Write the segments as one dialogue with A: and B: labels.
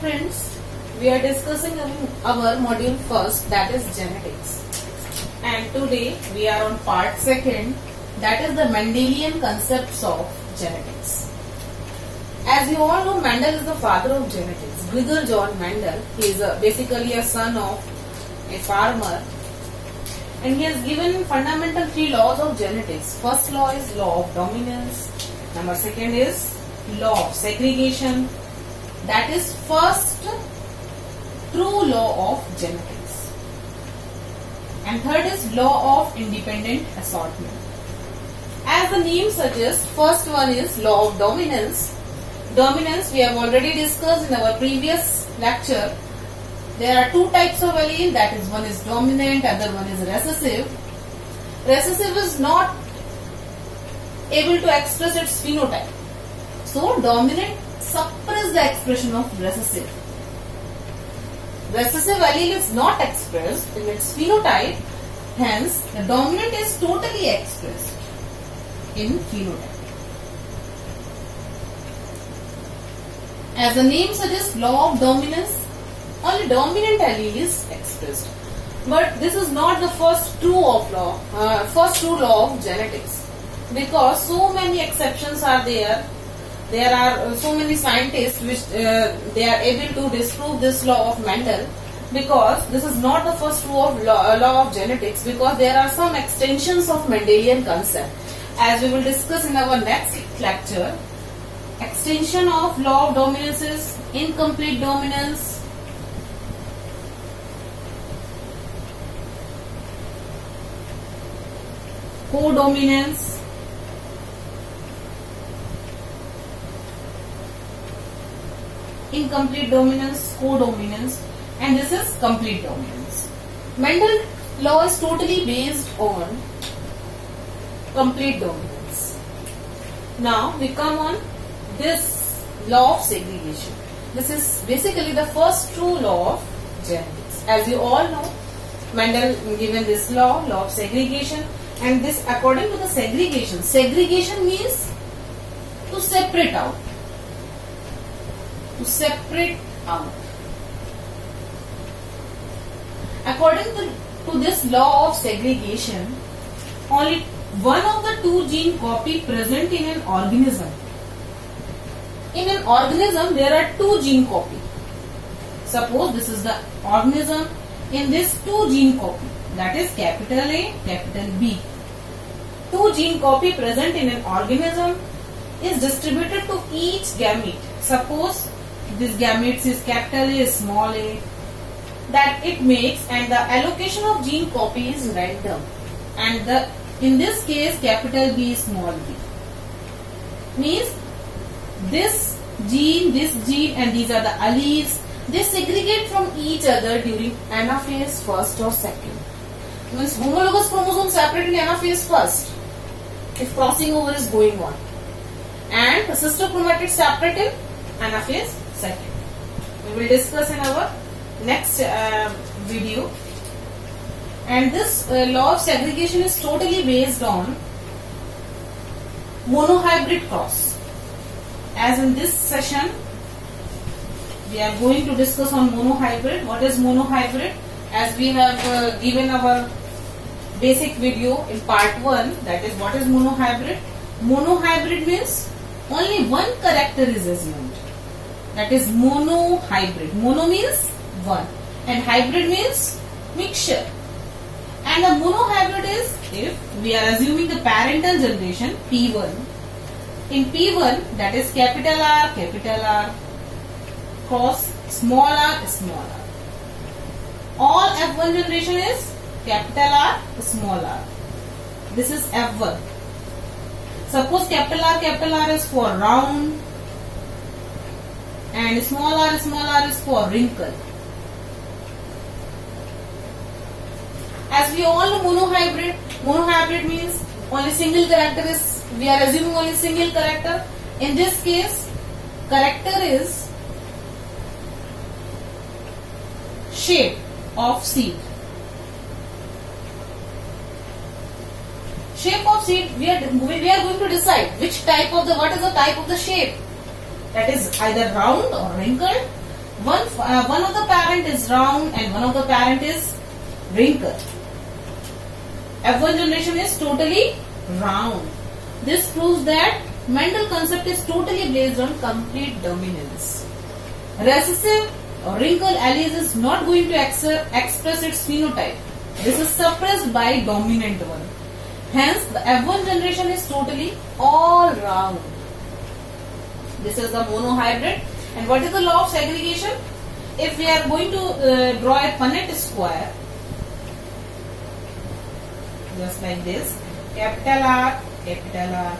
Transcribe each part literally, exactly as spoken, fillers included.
A: friends, we are discussing our module first, that is genetics, and today we are on part second, that is the Mendelian concepts of genetics. As you all know, Mendel is the father of genetics. Gregor John Mendel, he is a, basically a son of a farmer, and he has given fundamental three laws of genetics. First law is law of dominance. Number second is law of segregation. That is first true law of genetics. And third is law of independent assortment. As the name suggests, first one is law of dominance. Dominance we have already discussed in our previous lecture. There are two types of allele, that is one is dominant, other one is recessive. Recessive is not able to express its phenotype. So dominant suppresses the expression of recessive. Recessive allele is not expressed in its phenotype, hence the dominant is totally expressed in phenotype. As the name suggests, law of dominance, only dominant allele is expressed. But this is not the first true of law, uh, first true law of genetics, because so many exceptions are there. There are uh, so many scientists which uh, they are able to disprove this law of Mendel, because this is not the first true of law, uh, law of genetics, because there are some extensions of Mendelian concept, as we will discuss in our next lecture. Extension of law of dominance is incomplete dominance, codominance, incomplete dominance, codominance, and this is complete dominance. Mendel law is totally based on complete dominance. Now we come on this law of segregation. This is basically the first true law of genetics. As you all know, Mendel given this law, law of segregation, and this according to the segregation. Segregation means to separate out. To separate out. According to, to this law of segregation, only one of the two gene copy present in an organism. In an organism, there are two gene copy. Suppose this is the organism. In this two gene copy, that is capital A, capital B. Two gene copy present in an organism is distributed to each gamete. Suppose this gamete is capital A, small a, that it makes, and the allocation of gene copy is random. And the in this case, capital B, small b. Means this gene, this gene, and these are the alleles. They segregate from each other during anaphase first or second. Means homologous chromosomes separate in anaphase first, if crossing over is going on, and the sister chromatids separate in anaphase second. We will discuss in our next uh, video. And this uh, law of segregation is totally based on monohybrid cross. As in this session, we are going to discuss on monohybrid. What is monohybrid? As we have uh, given our basic video in part one, that is what is monohybrid. Monohybrid means only one character is assumed. That is monohybrid. Mono means one, and hybrid means mixture. And the monohybrid is if we are assuming the parental generation P one. In P one, that is capital R, capital R, cross small r, small r. All F one generation is capital R, small r. This is F one. Suppose capital R, capital R is for round, and small r, small r is for wrinkle. As we all know, monohybrid, monohybrid means only single character is, we are assuming only single character. In this case, character is shape of seed. Shape of seed, we are, we are going to decide which type of the, what is the type of the shape. That is either round or wrinkled. one uh, one of the parent is round and one of the parent is wrinkle. F one generation is totally round. This proves that Mendel concept is totally based on complete dominance. Recessive or wrinkle alleles is not going to ex express its phenotype. This is suppressed by dominant one. Hence, the F one generation is totally all round. This is the monohybrid. And what is the law of segregation? If we are going to uh, draw a Punnett square, just like this, capital R, capital R,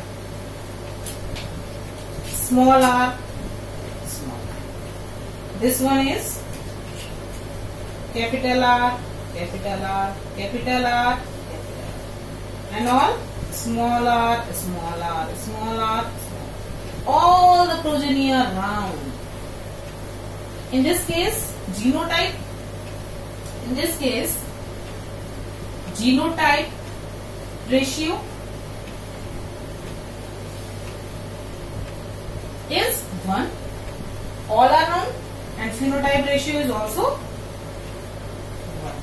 A: small r, small r. This one is capital R, capital R, capital R, capital R, and all small r, small r, small r, small. All the progeny are round. In this case, genotype. In this case, genotype ratio is one. All are round, and phenotype ratio is also one.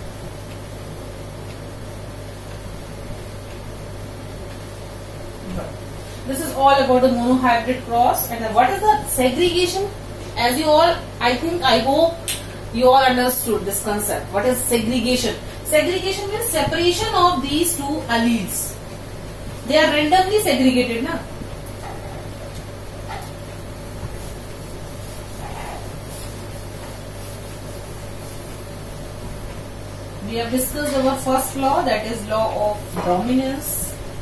A: This is all about the monohybrid cross. And what is the segregation? As you all, I think, I hope you all understood this concept. What is segregation? Segregation means separation of these two alleles. They are randomly segregated, na? We have discussed our first law, that is law of dominance.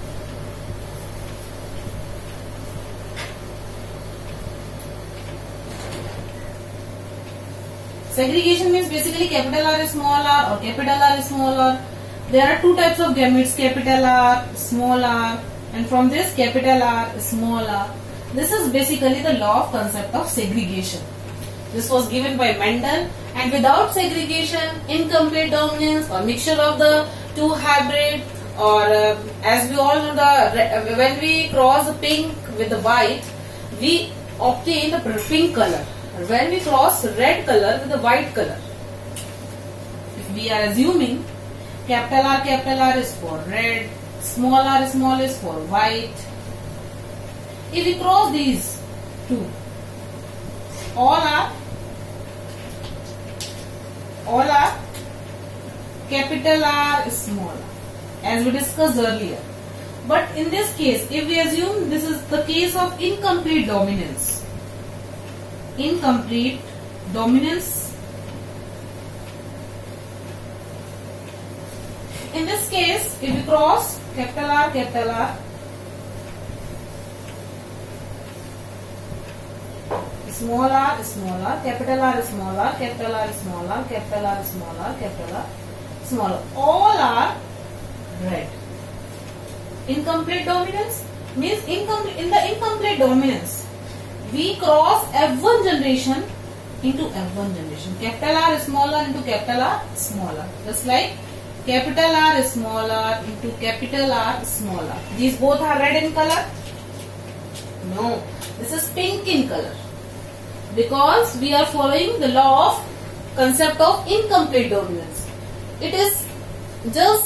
A: Segregation means basically capital R is small r or capital R is small r. There are two types of gametes, capital R, small r, and from this capital R, small r. This is basically the law of concept of segregation. This was given by Mendel, and without segregation, incomplete dominance or mixture of the two hybrid, or uh, as we all know, the when we cross the pink with the white, we obtain the pink color. When we cross red color with the white color, if we are assuming capital R, capital R is for red, small r, small is for white. If we cross these two, all are all are capital R, small r, as we discussed earlier. But in this case, if we assume this is the case of incomplete dominance, incomplete dominance. In this case, if we cross capital R, capital R, small r, small r, capital R, small r, capital R, small r, capital R, small r, capital R, small r, all are red. Incomplete dominance means incomplete, in the incomplete dominance, we cross F one generation into F one generation. Capital R small r into capital R small r. Just like capital R small r into capital R small r. These both are red in color? No. This is pink in color. Because we are following the law of concept of incomplete dominance. It is just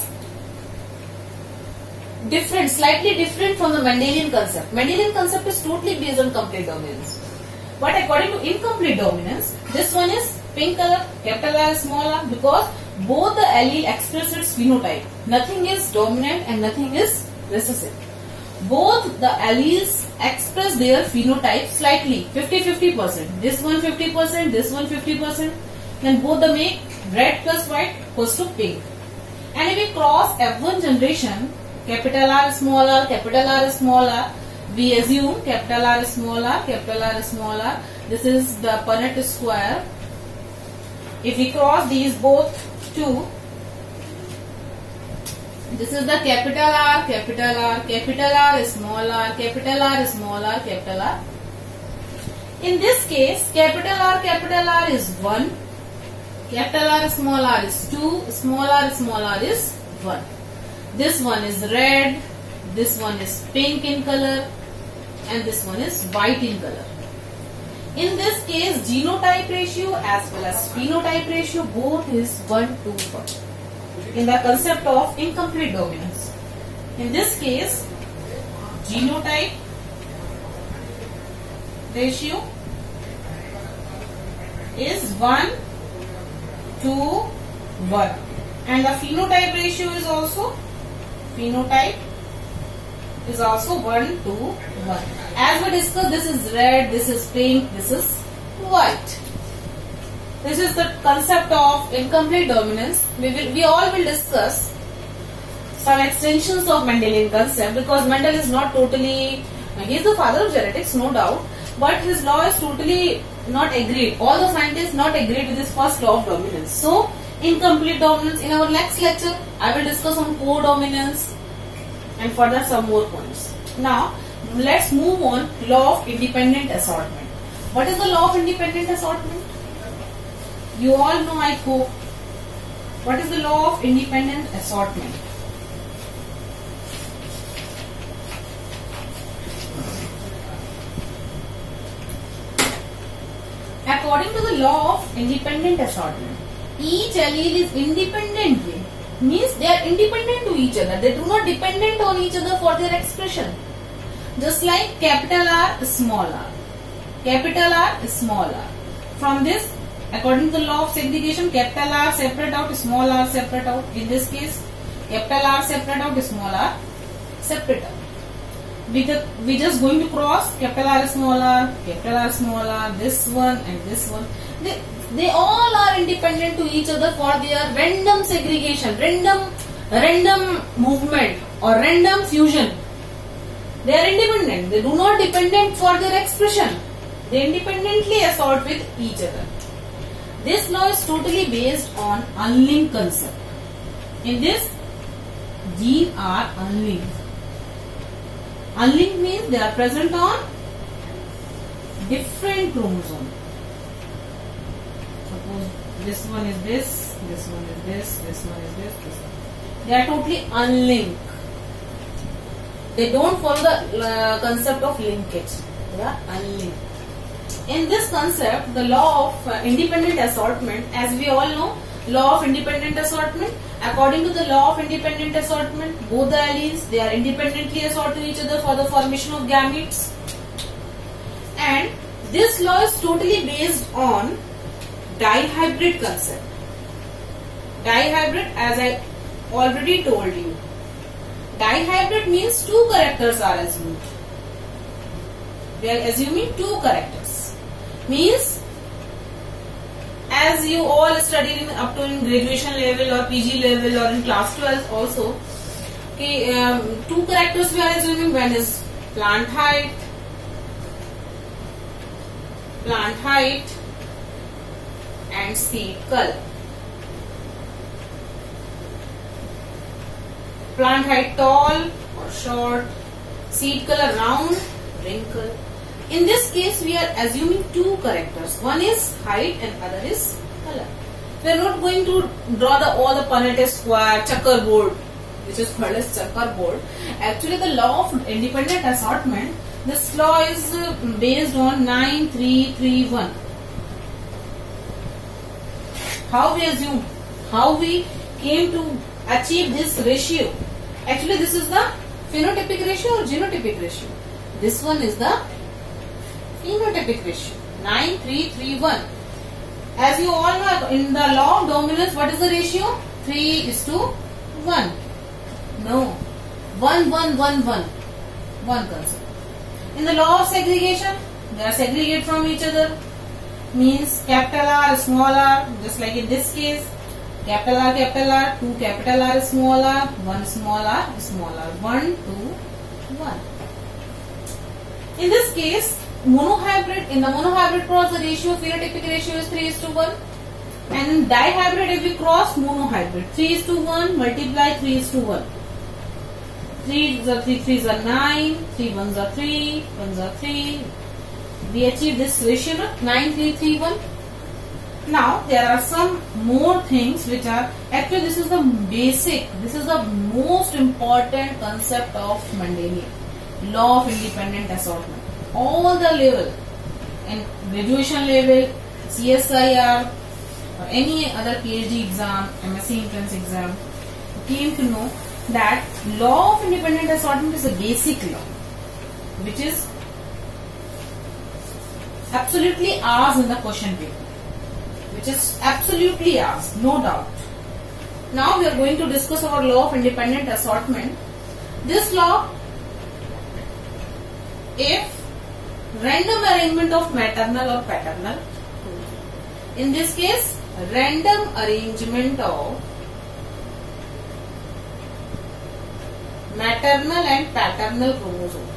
A: different, slightly different from the Mendelian concept. Mendelian concept is totally based on complete dominance. But according to incomplete dominance, this one is pink color, capital R, small r, because both the allele express its phenotype. Nothing is dominant and nothing is recessive. Both the alleles express their phenotype slightly, fifty fifty percent. This one fifty percent, this one fifty percent. Then both the make red plus white equals to pink. And if we cross F one generation, capital R small r, capital R small r, we assume capital R small r, capital R small r. This is the Punnett square. If we cross these both two, this is the capital R, capital R, capital R small r, capital R small r, capital R. In this case, capital R, capital R is one, capital R small r is two, small r small r is one. This one is red, this one is pink in color, and this one is white in color. In this case, genotype ratio as well as phenotype ratio both is one to one in the concept of incomplete dominance. In this case, genotype ratio is one to one and the phenotype ratio is also phenotype is also one to one. As we discussed, this is red, this is pink, this is white. This is the concept of incomplete dominance. We will, we all will discuss some extensions of Mendelian concept because Mendel is not totally, he is the father of genetics, no doubt, but his law is totally not agreed. All the scientists not agreed with this first law of dominance. So, incomplete dominance. In our next lecture, I will discuss on codominance and further some more points. Now, let's move on. Law of independent assortment. What is the law of independent assortment? You all know, I hope. What is the law of independent assortment? According to the law of independent assortment, each allele is independently, means they are independent to each other. They do not dependent on each other for their expression. Just like capital R, small r. Capital R, small r. From this, according to the law of segregation, capital R separate out, small r separate out. In this case, capital R separate out, small r separate out. We, the, we just going to cross capital R, small r, capital R, small r, this one and this one. They, they all are independent to each other for their random segregation, random, random movement or random fusion. They are independent. They do not dependent for their expression. They independently assort with each other. This law is totally based on unlinked concept. In this, genes are unlinked. Unlinked means they are present on different chromosomes. Suppose this one is this, this one is this, this one is this, this one. They are totally unlinked. They don't follow the uh, concept of linkage. They are unlinked. In this concept, the law of uh, independent assortment, as we all know, law of independent assortment, according to the law of independent assortment, both the alleles, they are independently assort to each other for the formation of gametes. And this law is totally based on dihybrid concept. Dihybrid, as I already told you, dihybrid means two characters are assumed. We are assuming two characters. Means, as you all studied in, up to in graduation level or P G level or in class twelve also, okay, um, two characters we are assuming. One is plant height, plant height and seed color. Plant height tall or short, seed color round, wrinkle. In this case, we are assuming two characters. One is height and other is color. We are not going to draw the all the Punnett square, checkerboard, which is called as checkerboard. Actually, the law of independent assortment, this law is based on nine three three one. How we assume, how we came to achieve this ratio. Actually, this is the phenotypic ratio or genotypic ratio. This one is the phenotypic ratio, nine three three one. As you all know, in the law of dominance, what is the ratio? three is to one. No, one one one one. One concept. In the law of segregation, they are segregated from each other. Means capital R, small r, just like in this case, capital R, capital R, two capital R, small r, one small r, small r, one, two, one. In this case, monohybrid, in the monohybrid cross, the ratio, phenotypic ratio is three is to one. And in dihybrid, if we cross monohybrid, three is to one, multiply three is to one. three is a three, threes are nine, three ones are three, ones are three. We achieve this ratio, nine three three one. Now, there are some more things which are, actually this is the basic, this is the most important concept of Mendelian. Law of independent assortment. All the level, in graduation level, C S I R or any other PhD exam, M S c entrance exam, you came to know that law of independent assortment is a basic law which is absolutely asked in the question paper, which is absolutely asked, no doubt. Now we are going to discuss our law of independent assortment. This law, if random arrangement of maternal or paternal, in this case random arrangement of maternal and paternal chromosome.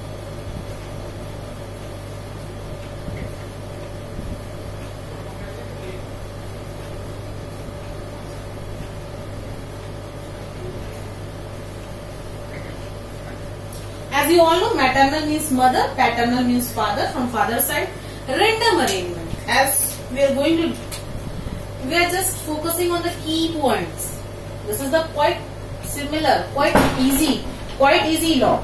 A: As you all know, maternal means mother, paternal means father from father's side. Random arrangement. As we are going to, we are just focusing on the key points. This is the quite similar, quite easy, quite easy law.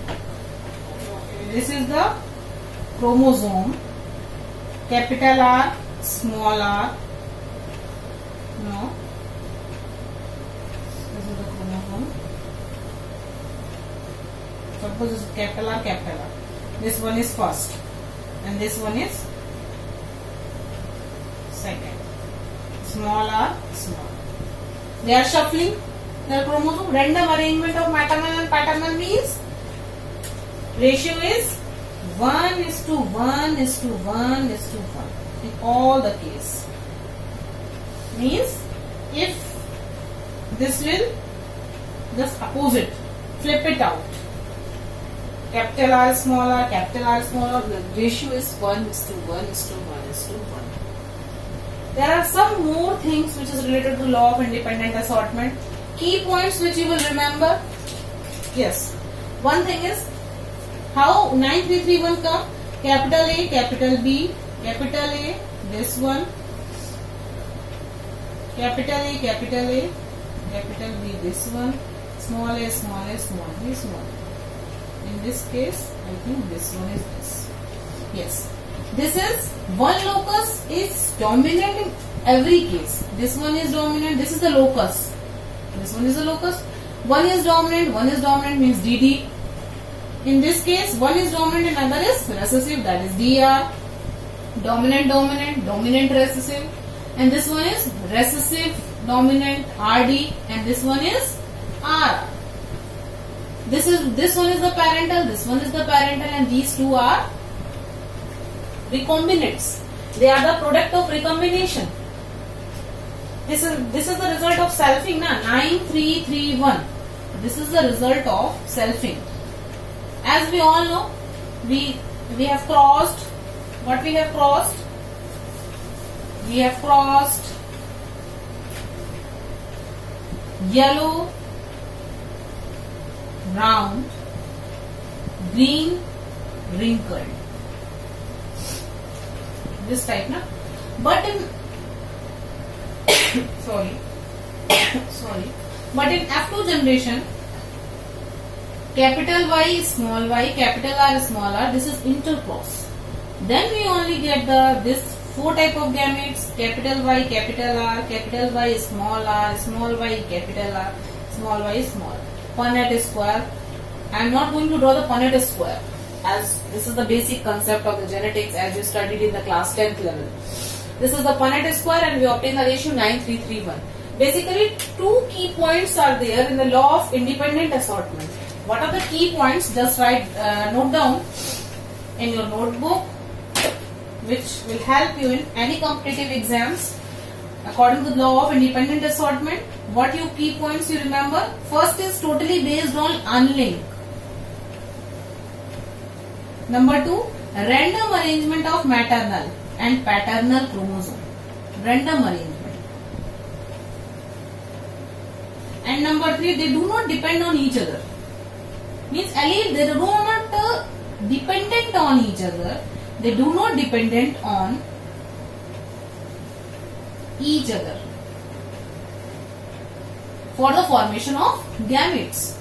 A: This is the chromosome, capital R, small r. No. This is the chromosome. Suppose this is capital R, capital R. This one is first, and this one is second. Small r, small. They are shuffling the chromosome. Random arrangement of maternal and paternal means ratio is one is to one is to one is to one in all the case. Means if this will just opposite, flip it out. Capital R, small r, capital R, small r, the ratio is one is to one is to one is to one. There are some more things which is related to law of independent assortment. Key points which you will remember. Yes. One thing is how nine three three one come. Capital A, capital B, capital A, this one. Capital A, capital A, capital B, this one. Small a, small a, small b, small a. In this case, I think this one is this. Yes. This is one locus is dominant in every case. This one is dominant. This is the locus. This one is the locus. One is dominant. One is dominant means D D. In this case, one is dominant and another is recessive. That is D R. Dominant, dominant, dominant, recessive. And this one is recessive, dominant, R D. And this one is R. This is this one is the parental. This one is the parental, and these two are recombinants. They are the product of recombination. This is this is the result of selfing, na nine three three one. This is the result of selfing. As we all know, we we have crossed. What we have crossed? We have crossed yellow, round, green, wrinkled. This type, na? But in sorry, sorry. But in F two generation, capital Y, small y, capital R, small r. This is intercross. Then we only get the this four type of gametes: capital Y, capital R, capital Y, small r, small y, capital R, small y, small. Punnett square. I am not going to draw the Punnett square, as this is the basic concept of the genetics as you studied in the class tenth level. This is the Punnett square, and we obtain the ratio nine three three one. Basically, two key points are there in the law of independent assortment. What are the key points? Just write, uh, note down in your notebook, which will help you in any competitive exams. According to the law of independent assortment, what you key points you remember? First is totally based on unlink. Number two, random arrangement of maternal and paternal chromosome. Random arrangement. And number three, they do not depend on each other. Means allele, they do not uh, dependent on each other. They do not dependent on each other for the formation of gametes.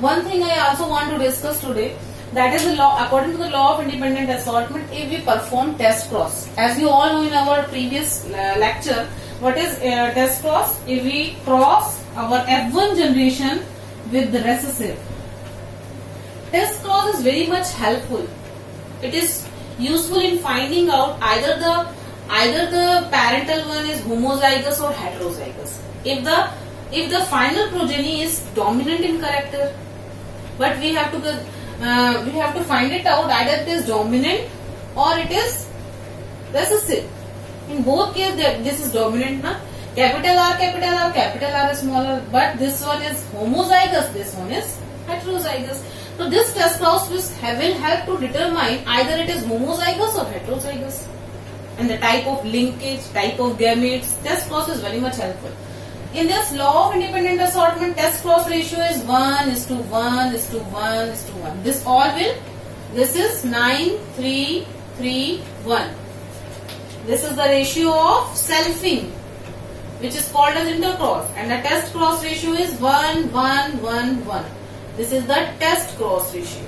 A: one thing I also want to discuss today, that is the law, according to the law of independent assortment, if we perform test cross. As you all know in our previous uh, lecture, what is uh, test cross? If we cross our F one generation with the recessive. Test cross is very much helpful. It is useful in finding out either the either the parental one is homozygous or heterozygous. If the if the final progeny is dominant in character, but we have to uh, we have to find it out either it is dominant or it is recessive. In both cases, this is dominant, na? Capital R, capital R, capital R is smaller, but this one is homozygous, this one is heterozygous. So this test cross will help to determine either it is homozygous or heterozygous. And the type of linkage, type of gametes, test cross is very much helpful. In this law of independent assortment, test cross ratio is one is to one is to one is to one. This all will, this is nine, three, three, one. This is the ratio of selfing, which is called as intercross, and the test cross ratio is one, one, one, one. This is the test cross ratio.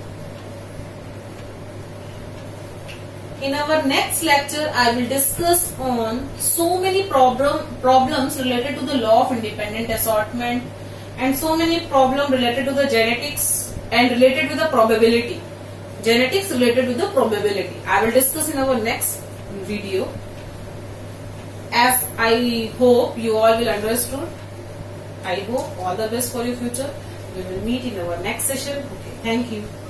A: In our next lecture, I will discuss on so many problem, problems related to the law of independent assortment and so many problems related to the genetics and related with the probability. Genetics related with the probability. I will discuss in our next video. As I hope you all will understood. I hope all the best for your future. We will meet in our next session. Okay, thank you.